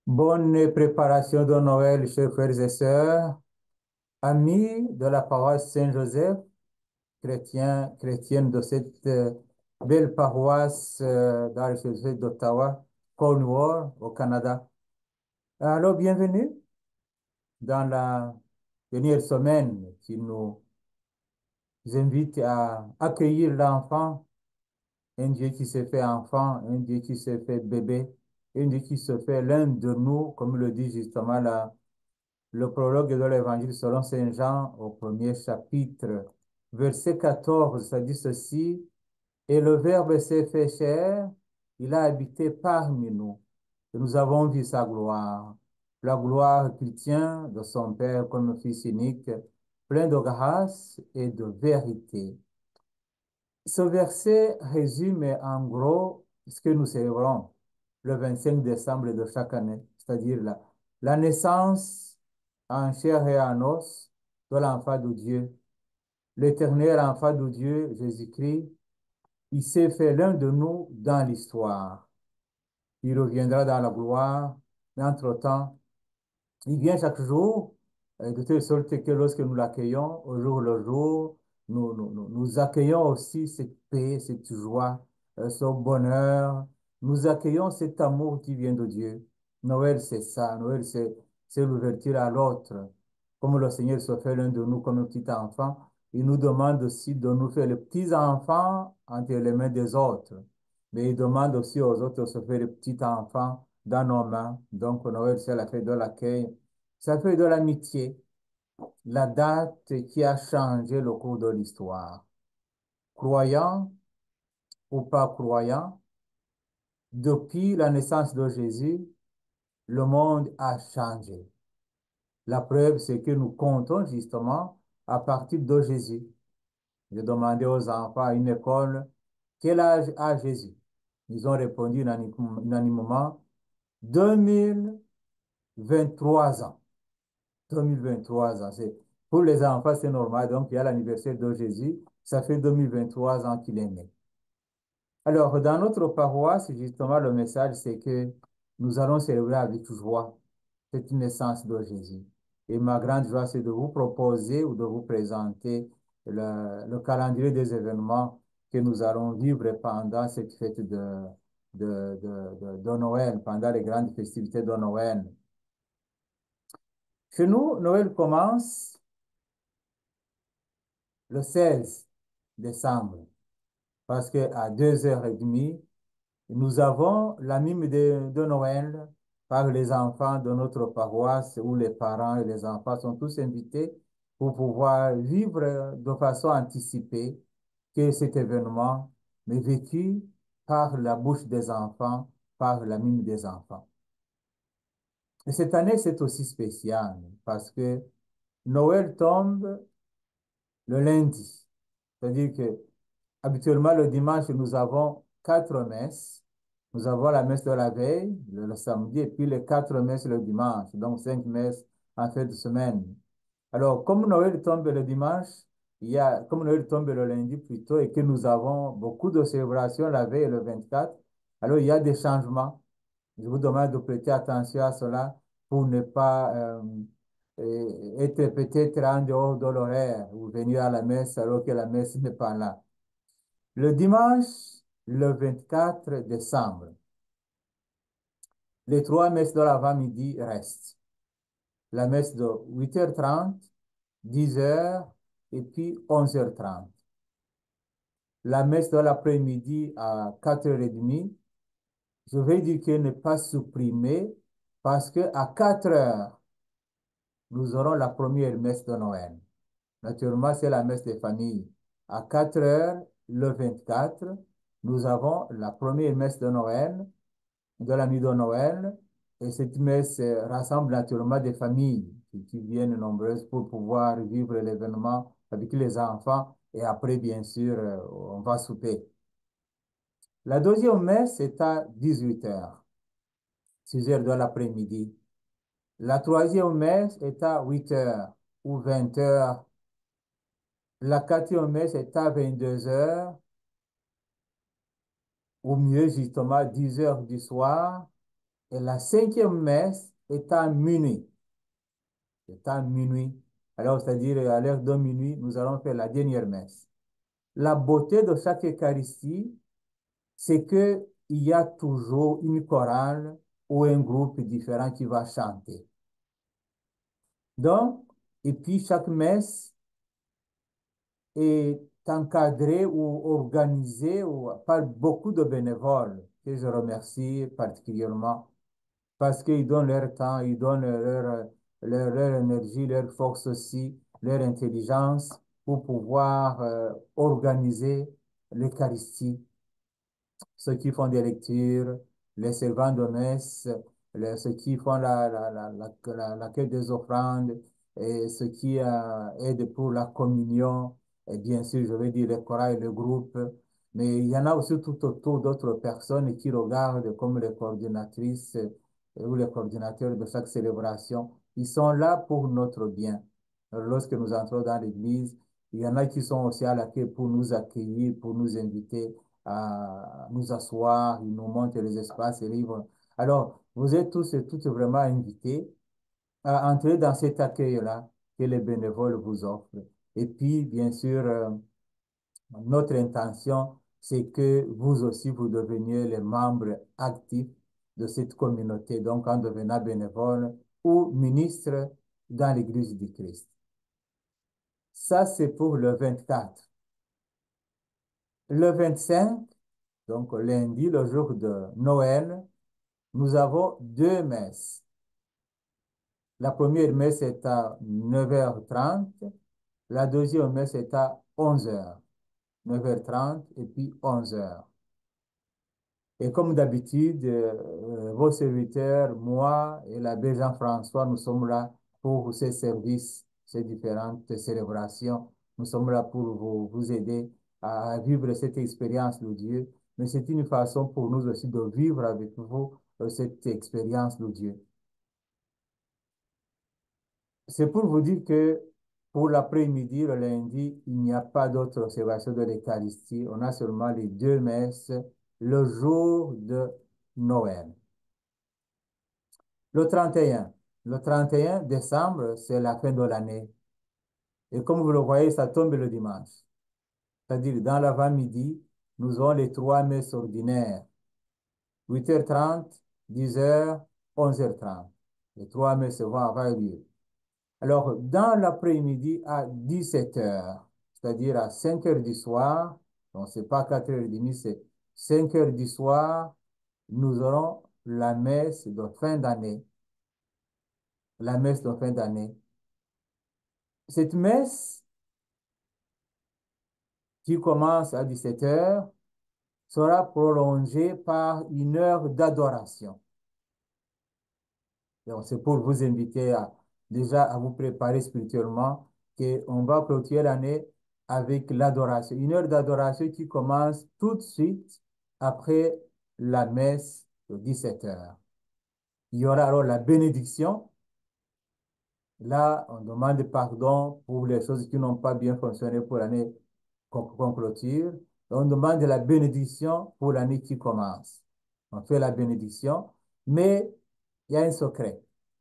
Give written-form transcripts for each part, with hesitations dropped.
Bonne préparation de Noël, chers frères et sœurs, amis de la paroisse Saint-Joseph, chrétienne de cette belle paroisse dans le diocèse d'Ottawa, Cornwall, au Canada. Alors, bienvenue dans la dernière semaine qui nous invite à accueillir l'enfant, un Dieu qui s'est fait enfant, un Dieu qui s'est fait bébé, un Dieu qui se fait l'un de nous, comme le dit justement le prologue de l'Évangile selon Saint Jean au premier chapitre, verset 14, ça dit ceci, et le Verbe s'est fait chair, il a habité parmi nous, et nous avons vu sa gloire, la gloire qu'il tient de son Père comme Fils unique, plein de grâce et de vérité. Ce verset résume en gros ce que nous célébrons le 25 décembre de chaque année, c'est-à-dire la naissance en chair et en os de l'enfant de Dieu, l'éternel enfant de Dieu, Jésus-Christ. Il s'est fait l'un de nous dans l'histoire. Il reviendra dans la gloire, mais entre-temps, il vient chaque jour, de telle sorte que lorsque nous l'accueillons au jour le jour, nous accueillons aussi cette paix, cette joie, ce bonheur. Nous accueillons cet amour qui vient de Dieu. Noël, c'est ça. Noël, c'est l'ouverture à l'autre. Comme le Seigneur se fait l'un de nous comme un petit enfant, il nous demande aussi de nous faire les petits enfants entre les mains des autres. Mais il demande aussi aux autres de se faire les petits enfants dans nos mains. Donc, Noël, c'est la fête de l'accueil. Ça fait de l'amitié, la date qui a changé le cours de l'histoire. Croyant ou pas croyant, depuis la naissance de Jésus, le monde a changé. La preuve, c'est que nous comptons justement à partir de Jésus. J'ai demandé aux enfants à une école, quel âge a Jésus? Ils ont répondu unanimement, 2023 ans. 2023 ans. Pour les enfants, c'est normal. Donc, il y a l'anniversaire de Jésus. Ça fait 2023 ans qu'il est né. Alors, dans notre paroisse, justement, le message, c'est que nous allons célébrer avec joie cette naissance de Jésus. Et ma grande joie, c'est de vous proposer ou de vous présenter le calendrier des événements que nous allons vivre pendant cette fête de Noël, pendant les grandes festivités de Noël. Chez nous, Noël commence le 16 décembre, parce qu'à 2h30, nous avons la mime de Noël par les enfants de notre paroisse où les parents et les enfants sont tous invités pour pouvoir vivre de façon anticipée que cet événement est vécu par la bouche des enfants, par la mime des enfants. Et cette année, c'est aussi spécial parce que Noël tombe le lundi. C'est-à-dire que habituellement, le dimanche, nous avons quatre messes. Nous avons la messe de la veille, le samedi, et puis les quatre messes le dimanche. Donc, cinq messes en fin de semaine. Alors, comme Noël tombe le dimanche, comme Noël tombe le lundi plutôt, et que nous avons beaucoup de célébrations la veille et le 24, alors il y a des changements. Je vous demande de prêter attention à cela pour ne pas être peut-être en dehors de l'horaire ou venir à la messe alors que la messe n'est pas là. Le dimanche, le 24 décembre, les trois messes de l'avant-midi restent. La messe de 8h30, 10h et puis 11h30. La messe de l'après-midi à 4h30, je vais dire qu'elle n'est pas supprimée parce qu'à 4h, nous aurons la première messe de Noël. Naturellement, c'est la messe des familles. À 4h, le 24, nous avons la première messe de Noël, de la nuit de Noël. Et cette messe rassemble naturellement des familles qui viennent nombreuses pour pouvoir vivre l'événement avec les enfants. Et après, bien sûr, on va souper. La deuxième messe est à 18h, 6h de l'après-midi. La troisième messe est à 8h ou 20h. La quatrième messe est à 22h, ou mieux justement 10h du soir. Et la cinquième messe est à minuit. C'est à minuit. Alors, c'est-à-dire à l'heure de minuit, nous allons faire la dernière messe. La beauté de chaque Eucharistie, c'est que il y a toujours une chorale ou un groupe différent qui va chanter. Donc, et puis chaque messe est encadrée ou organisée par beaucoup de bénévoles que je remercie particulièrement parce qu'ils donnent leur temps, ils donnent leur énergie, leur force aussi, leur intelligence pour pouvoir organiser l'Eucharistie. Ceux qui font des lectures, les servants de messe, ceux qui font l'accueil des offrandes, et ceux qui aident pour la communion, et bien sûr, je vais dire les chorales et le groupe, mais il y en a aussi tout autour d'autres personnes qui regardent comme les coordinatrices ou les coordinateurs de chaque célébration. Ils sont là pour notre bien. Lorsque nous entrons dans l'église, il y en a qui sont aussi à l'accueil pour nous accueillir, pour nous inviter à nous asseoir, ils nous montrent les espaces libres. Alors, vous êtes tous et toutes vraiment invités à entrer dans cet accueil-là que les bénévoles vous offrent. Et puis, bien sûr, notre intention, c'est que vous aussi, vous deveniez les membres actifs de cette communauté, donc en devenant bénévole ou ministre dans l'Église du Christ. Ça, c'est pour le 24. Le 25, donc lundi, le jour de Noël, nous avons deux messes. La première messe est à 9h30, la deuxième messe est à 11h. 9h30 et puis 11h. Et comme d'habitude, vos serviteurs, moi et l'abbé Jean-François, nous sommes là pour ces services, ces différentes célébrations. Nous sommes là pour vous aider à vivre cette expérience de Dieu. Mais c'est une façon pour nous aussi de vivre avec vous cette expérience de Dieu. C'est pour vous dire que pour l'après-midi, le lundi, il n'y a pas d'autre observation de l'Eucharistie. On a seulement les deux messes le jour de Noël. Le 31. Le 31 décembre, c'est la fin de l'année. Et comme vous le voyez, ça tombe le dimanche. C'est-à-dire, dans l'avant-midi, nous avons les trois messes ordinaires. 8h30, 10h, 11h30. Les trois messes vont avoir lieu. Alors, dans l'après-midi à 17h, c'est-à-dire à 5h du soir, donc c'est pas 4h30, c'est 5h du soir, nous aurons la messe de fin d'année. La messe de fin d'année. Cette messe qui commence à 17h sera prolongée par une heure d'adoration. Donc, c'est pour vous inviter déjà à vous préparer spirituellement qu'on va clôturer l'année avec l'adoration. Une heure d'adoration qui commence tout de suite après la messe de 17h. Il y aura alors la bénédiction. Là, on demande pardon pour les choses qui n'ont pas bien fonctionné pour l'année qu'on clôture. On demande la bénédiction pour l'année qui commence. On fait la bénédiction, mais il y a un secret,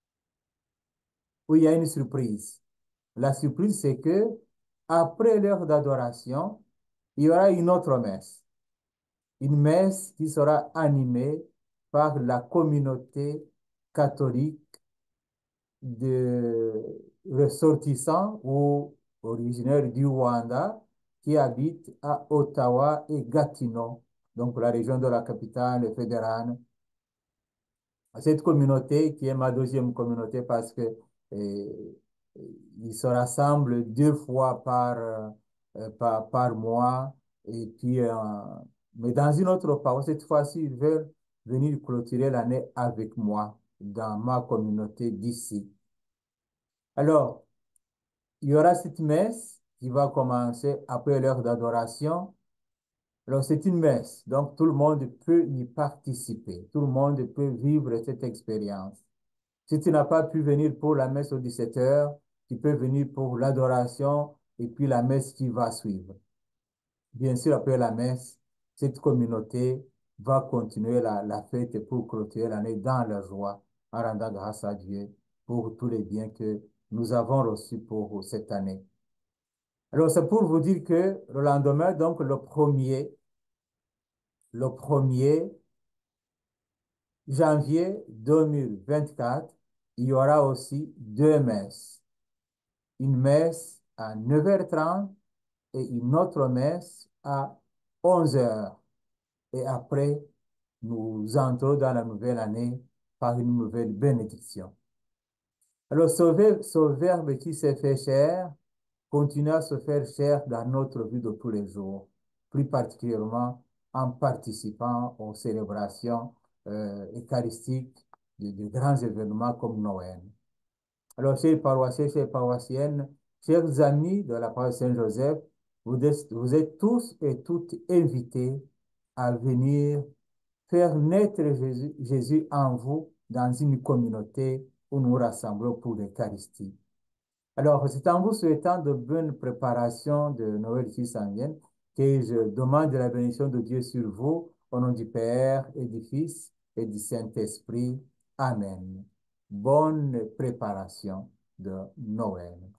ou il y a une surprise. La surprise, c'est que après l'heure d'adoration, il y aura une autre messe. Une messe qui sera animée par la communauté catholique de ressortissants ou originaires du Rwanda qui habitent à Ottawa et Gatineau, donc la région de la capitale fédérale. Cette communauté, qui est ma deuxième communauté parce que euh, ils se rassemblent deux fois par mois. Et puis, mais dans une autre paroisse, cette fois-ci, ils veulent venir clôturer l'année avec moi dans ma communauté d'ici. Alors, il y aura cette messe qui va commencer après l'heure d'adoration. Alors, c'est une messe, donc tout le monde peut y participer. Tout le monde peut vivre cette expérience. Si tu n'as pas pu venir pour la messe aux 17h, tu peux venir pour l'adoration et puis la messe qui va suivre. Bien sûr, après la messe, cette communauté va continuer la fête pour clôturer l'année dans la joie, en rendant grâce à Dieu pour tous les biens que nous avons reçus pour cette année. Alors, c'est pour vous dire que le lendemain, donc le premier janvier 2024, il y aura aussi deux messes. Une messe à 9h30 et une autre messe à 11h. Et après, nous entrons dans la nouvelle année par une nouvelle bénédiction. Alors, ce verbe qui s'est fait chair continue à se faire chair dans notre vie de tous les jours, plus particulièrement en participant aux célébrations eucharistiques de grands événements comme Noël. Alors, chers paroissiens, chères paroissiennes, chers amis de la paroisse Saint-Joseph, vous êtes tous et toutes invités à venir faire naître Jésus en vous dans une communauté où nous rassemblons pour l'Eucharistie. Alors, c'est en vous souhaitant de bonnes préparations de Noël qui s'en viennent que je demande la bénédiction de Dieu sur vous, au nom du Père et du Fils et du Saint-Esprit. Amen. Bonne préparation de Noël.